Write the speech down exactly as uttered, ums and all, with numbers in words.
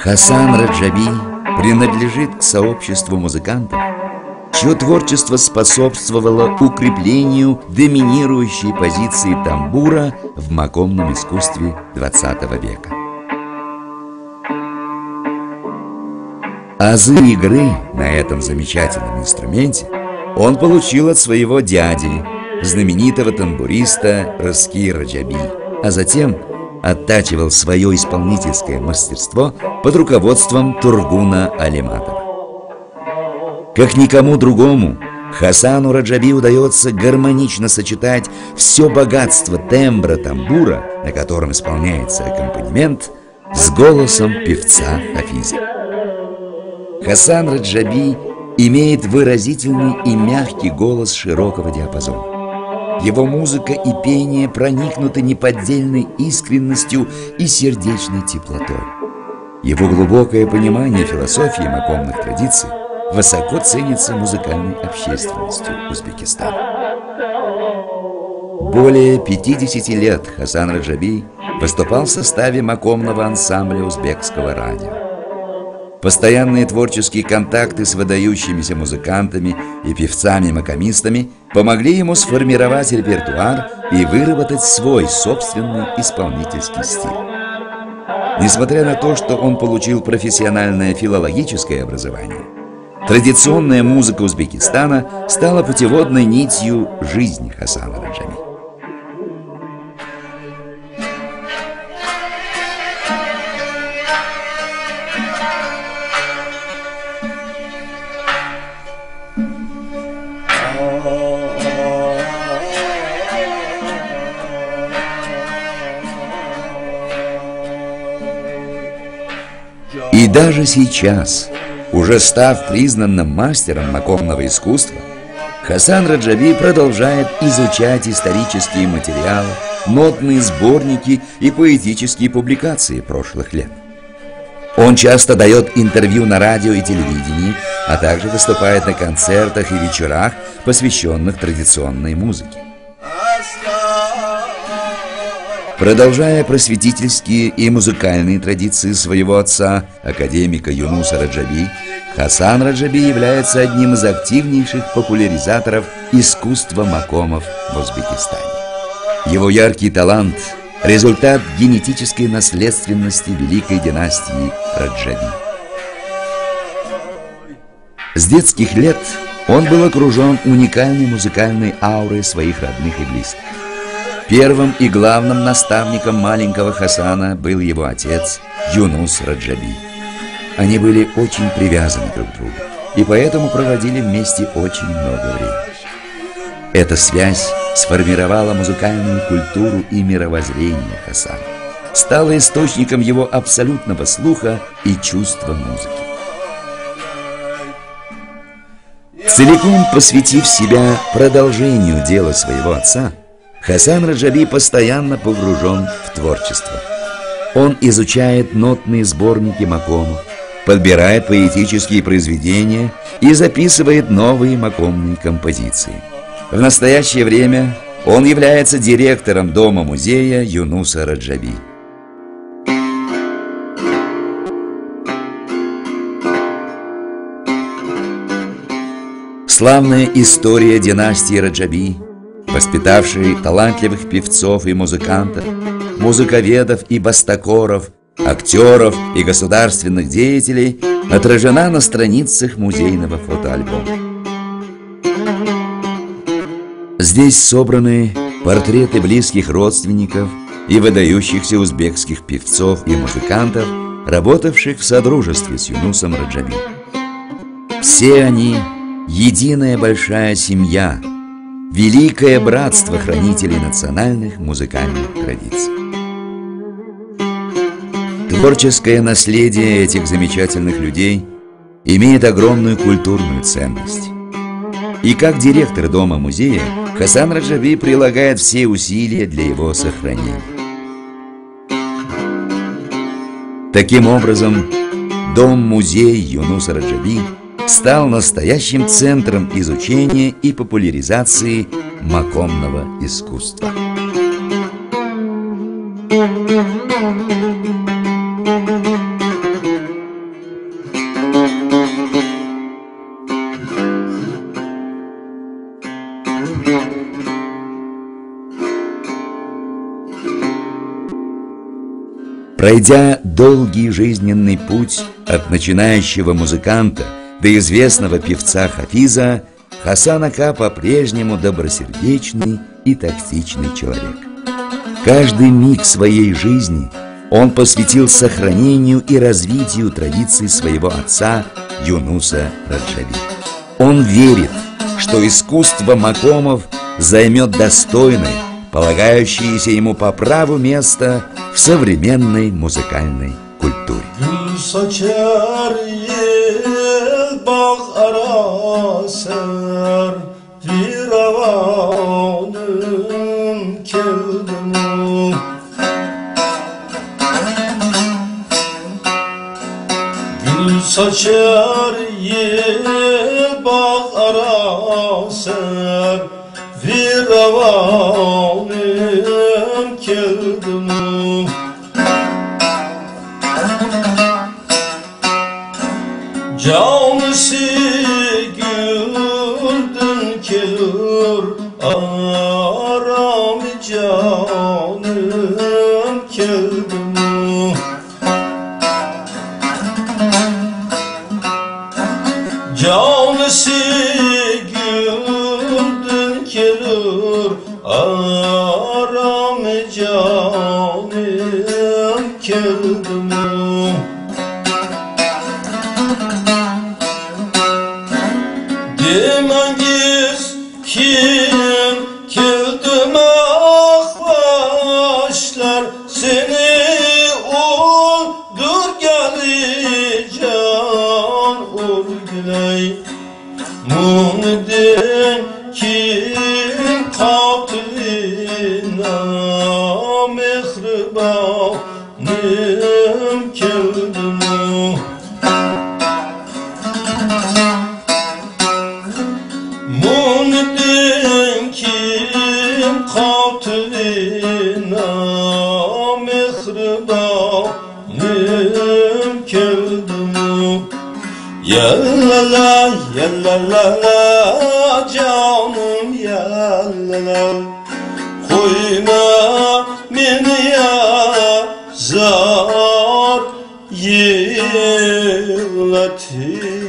Хасан Раджаби принадлежит к сообществу музыкантов, чье творчество способствовало укреплению доминирующей позиции тамбура в макомном искусстве двадцатого века. Азы игры на этом замечательном инструменте он получил от своего дяди, знаменитого тамбуриста Рызки Раджаби, а затем оттачивал свое исполнительское мастерство под руководством Тургуна Алиматова. Как никому другому, Хасану Раджаби удается гармонично сочетать все богатство тембра тамбура, на котором исполняется аккомпанемент, с голосом певца Хафиза. Хасан Раджаби имеет выразительный и мягкий голос широкого диапазона. Его музыка и пение проникнуты неподдельной искренностью и сердечной теплотой. Его глубокое понимание философии макомных традиций высоко ценится музыкальной общественностью Узбекистана. Более пятидесяти лет Хасан Раджаби выступал в составе макомного ансамбля узбекского радио. Постоянные творческие контакты с выдающимися музыкантами и певцами-макомистами помогли ему сформировать репертуар и выработать свой собственный исполнительский стиль. Несмотря на то, что он получил профессиональное филологическое образование, традиционная музыка Узбекистана стала путеводной нитью жизни Хасана Раджаби. И даже сейчас, уже став признанным мастером макомного искусства, Хасан Раджаби продолжает изучать исторические материалы, нотные сборники и поэтические публикации прошлых лет. Он часто дает интервью на радио и телевидении, а также выступает на концертах и вечерах, посвященных традиционной музыке. Продолжая просветительские и музыкальные традиции своего отца, академика Юнуса Раджаби, Хасан Раджаби является одним из активнейших популяризаторов искусства макомов в Узбекистане. Его яркий талант – результат генетической наследственности великой династии Раджаби. С детских лет он был окружен уникальной музыкальной аурой своих родных и близких. Первым и главным наставником маленького Хасана был его отец Юнус Раджаби. Они были очень привязаны друг к другу и поэтому проводили вместе очень много времени. Эта связь сформировала музыкальную культуру и мировоззрение Хасана, стала источником его абсолютного слуха и чувства музыки. Целиком посвятив себя продолжению дела своего отца, Хасан Раджаби постоянно погружен в творчество. Он изучает нотные сборники макомов, подбирает поэтические произведения и записывает новые макомные композиции. В настоящее время он является директором дома-музея Юнуса Раджаби. Славная история династии Раджаби, воспитавшей талантливых певцов и музыкантов, музыковедов и бастакоров, актеров и государственных деятелей, отражена на страницах музейного фотоальбома. Здесь собраны портреты близких родственников и выдающихся узбекских певцов и музыкантов, работавших в содружестве с Юнусом Раджаби. Все они – единая большая семья, великое братство хранителей национальных музыкальных традиций. Творческое наследие этих замечательных людей имеет огромную культурную ценность. И как директор дома-музея Хасан Раджаби прилагает все усилия для его сохранения. Таким образом, дом-музей Юнуса Раджаби стал настоящим центром изучения и популяризации макомного искусства. Пройдя долгий жизненный путь от начинающего музыканта до известного певца Хафиза, Хасан Ака по-прежнему добросердечный и тактичный человек. Каждый миг своей жизни он посвятил сохранению и развитию традиций своего отца Юнуса Раджаби. Он верит, что искусство макомов займет достойное, полагающееся ему по праву место в современной музыкальной культуре. Saçar yel bağlara ser Viravanım keldim Canısı güldün kelur Aram canım keldim Canısı güldün kelur Aram canım keldim Demengiz kim keldim ah başlar Seni oldur geleceğim ol güley Mu'niden kim katilina mehribanım keldim Mu'niden kim katilina mehribanım keldim Yallala yallala canım yallala Koyma beni ya zar yığlatır